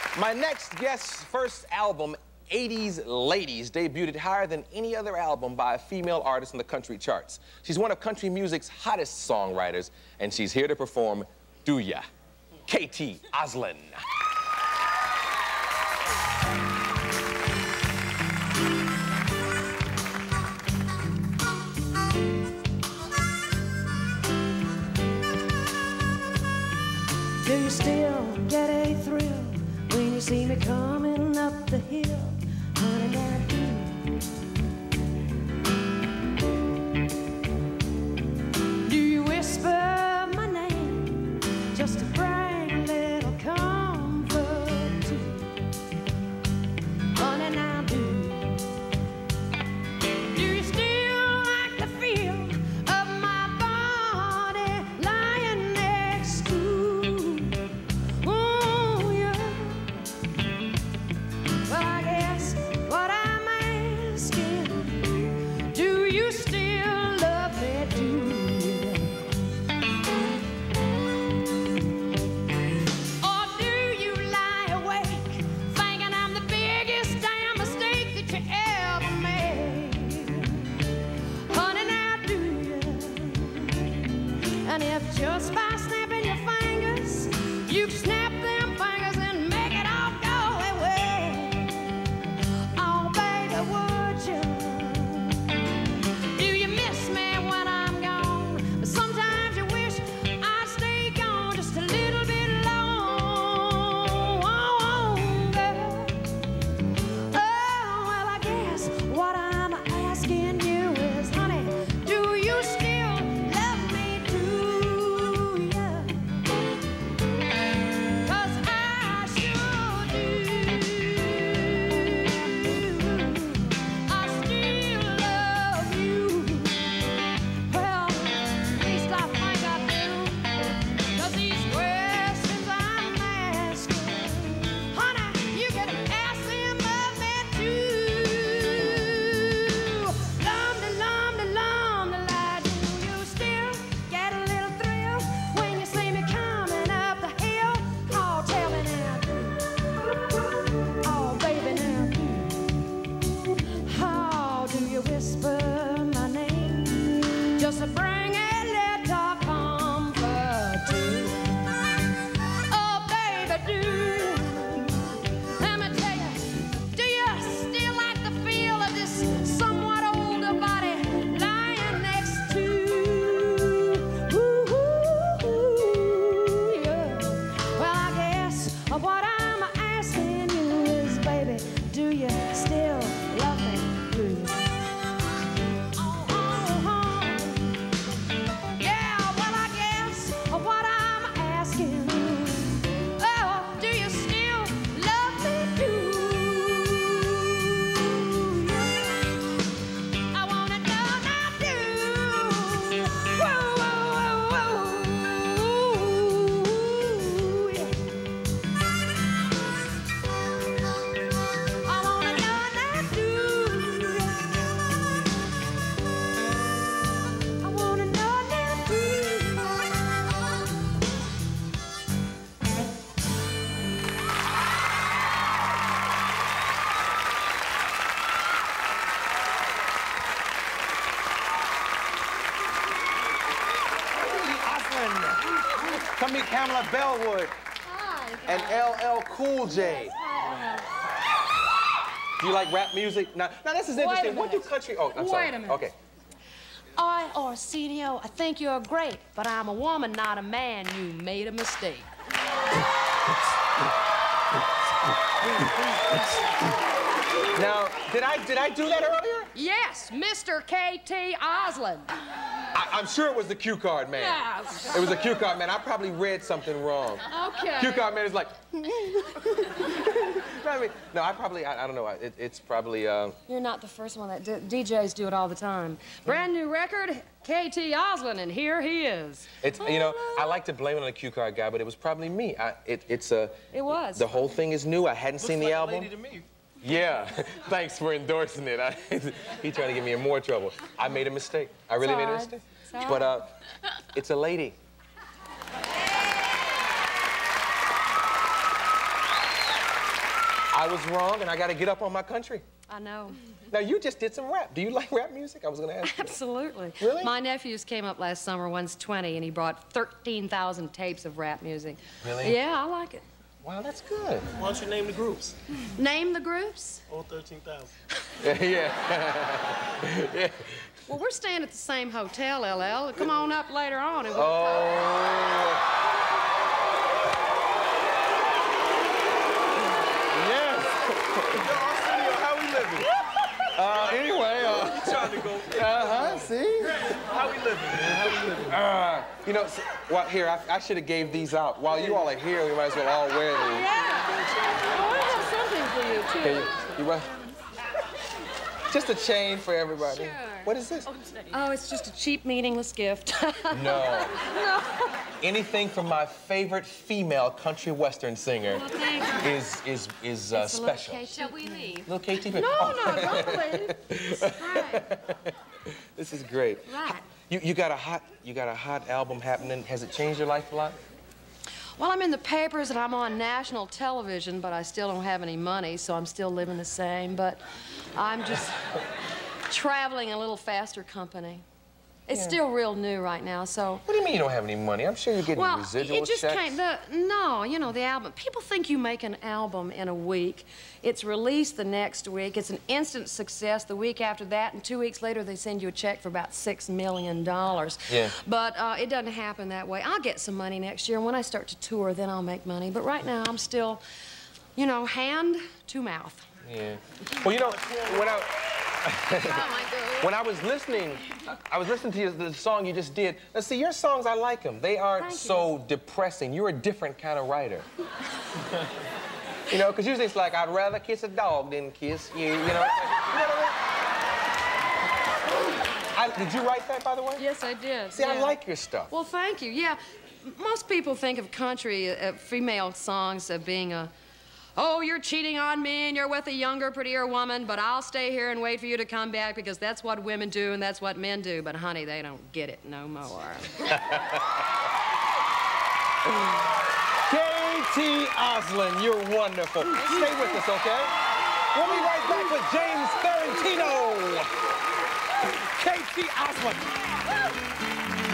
My next guest's first album, 80s Ladies, debuted higher than any other album by a female artist in the country charts. She's one of country music's hottest songwriters, and she's here to perform Do Ya, KT Oslin. Do you still get a thrill when you see me coming up the hill? Honey, now do you whisper my name just to bring a little comfort to you? Honey, now do you still like the feel of my body lying next to you? Oh, yeah. Well, I guess what I'm asking, do you still love me, do you? Or do you lie awake thinking I'm the biggest damn mistake that you ever made? Honey, now do you? And if just by snapping your fingers, you can snap them fingers and make it all go away. Oh, baby, would you? Do you miss me when I'm gone? But sometimes you wish I'd stay gone just a little bit longer. Oh, well, I guess what I'm asking you is, honey, do you still love me, do ya? 'Cause I sure do. I still love you. Well, at least I think I do. 'Cause these questions I'm asking, honey, you can ask them of me too. Lum-de-lum-de-lum-de-lie, do you still get a little thrill when you see me coming up the hill? Oh, tell me now, oh, baby, now, how do you whisper my name just to bring a little comfort to you? Oh, baby, do you? Let me tell you, do you still like the feel of this somewhat older body lying next to you? Ooh, yeah. Well, I guess what I'm asking you is, baby, do you still love me? Do you? Yeah, well, I guess what I'm asking you, oh, do you still love me, do you? I wanna know now, do you? Whoa, whoa, whoa, whoa, yeah. I wanna know now, do you? I wanna know now, do you? Oslin. Come meet Pamela Bellwood and LL Cool J. Do you like rap music? Now this is interesting. What do minute. country? Oh, I'm sorry. Wait a minute. Okay. I, Arsenio, I think you're great, but I'm a woman, not a man. You made a mistake. Now, did I do that earlier? Yes, Mr. KT Oslin. I'm sure it was the cue card man. Yes. It was a cue card man. I probably read something wrong. Okay. Cue card man is like. No, I don't know. It's probably. You're not the first one that DJs do it all the time. Brand new record, KT Oslin, and here he is. It's I like to blame it on the cue card guy, but it was probably me. It was. The whole thing is new. I hadn't seen the album. Lady to me. Yeah, thanks for endorsing it. He trying to get me in more trouble. I made a mistake. I really made a mistake. But it's a lady. I was wrong, and I got to get up on my country. I know. Now, you just did some rap. Do you like rap music? I was going to ask you. Absolutely. Really? My nephews came up last summer, one's 20, and he brought 13,000 tapes of rap music. Really? Yeah, I like it. Wow, that's good. Why don't you name the groups? Name the groups? All 13,000. Yeah. Yeah. Well, we're staying at the same hotel, LL. Come on up later on and we'll Yes. Arsenio, how we living? Anyway, You trying to go? see? How we living, man? How we living? You know, well, here, I should have gave these out. While you all are here, we might as well all wear these. Yeah. Oh, I have something for you, too. Can you want? Just a chain for everybody. Sure. What is this? Oh, it's just a cheap, meaningless gift. No. No. Anything from my favorite female country western singer Well, thank you. is It's a special. little Shall we leave? Little KT. No, don't leave. Right. This is great. Right. You got a hot album happening. Has it changed your life a lot? Well, I'm in the papers and I'm on national television, but I still don't have any money, so I'm still living the same. But I'm just traveling a little faster company. It's still real new right now, so... What do you mean you don't have any money? I'm sure you're getting Well, residual it just checks. came... No, you know, the album. People think you make an album in a week. It's released the next week. It's an instant success the week after that, and 2 weeks later, they send you a check for about $6 million. Yeah. But it doesn't happen that way. I'll get some money next year, and when I start to tour, then I'll make money. But right now, I'm still, you know, hand to mouth. Yeah. Well, you know, when I was listening to the song you just did. Now, see, your songs, I like them. They aren't so depressing. You're a different kind of writer. You know, because usually it's like, I'd rather kiss a dog than kiss you, you know? You know what I mean? Did you write that, by the way? Yes, I did. See, I like your stuff. Well, thank you. Yeah, most people think of country, female songs of being a, oh, you're cheating on me and you're with a younger, prettier woman, but I'll stay here and wait for you to come back because that's what women do and that's what men do. But, honey, they don't get it no more. KT Oslin, you're wonderful. Stay with us, okay? We'll be right back with James Ferrantino. KT Oslin.